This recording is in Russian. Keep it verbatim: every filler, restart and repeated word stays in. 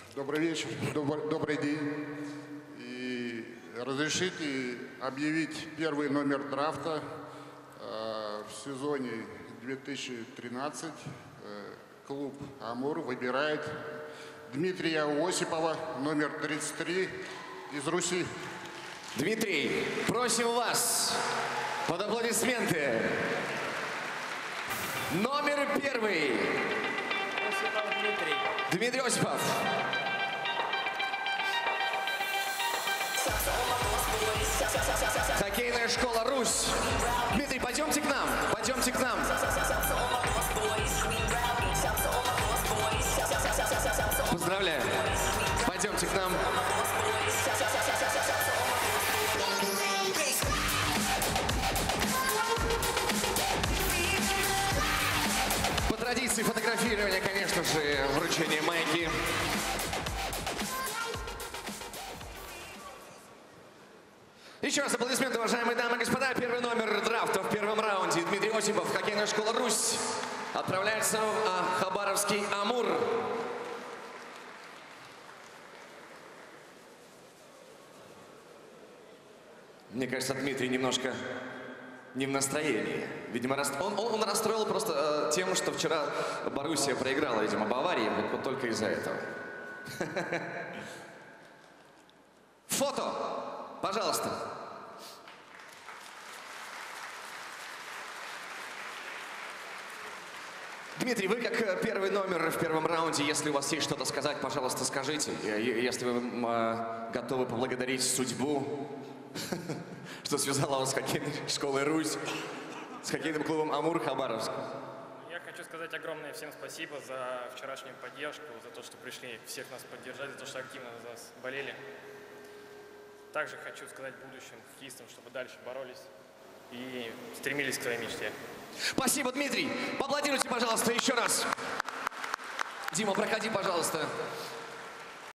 Добрый вечер, добрый, добрый день. И разрешите объявить первый номер драфта э, в сезоне две тысячи тринадцать. Э, клуб «Амур» выбирает Дмитрия Осипова, номер тридцать три, из Руси. Дмитрий, просим вас под аплодисменты. Номер первый. Осипов Дмитрий. Дмитрий Осипов. Хоккейная школа «Русь». Дмитрий, пойдемте к нам, пойдемте к нам. Поздравляю. Пойдемте к нам. По традиции фотографирования, конечно же, вручение майки. Еще раз аплодисменты, уважаемые дамы и господа. Первый номер драфта в первом раунде. Дмитрий Осипов, хоккейная школа «Русь». Отправляется в Хабаровский «Амур». Мне кажется, Дмитрий немножко не в настроении. Видимо, рас... он, он, он расстроил просто э, тем, что вчера Боруссия проиграла, видимо, Баварии, вот, вот только из-за этого. Фото, пожалуйста. Дмитрий, вы как первый номер в первом раунде, если у вас есть что-то сказать, пожалуйста, скажите. Если вы э, готовы поблагодарить судьбу, что связала вас с хоккейной школой «Русь», с хоккейным клубом «Амур» Хабаровск. Я хочу сказать огромное всем спасибо за вчерашнюю поддержку, за то, что пришли всех нас поддержать, за то, что активно за нас болели. Также хочу сказать будущим хоккеистам, чтобы дальше боролись и стремились к своей мечте. Спасибо, Дмитрий. Поаплодируйте, пожалуйста, еще раз. Дима, проходи, пожалуйста.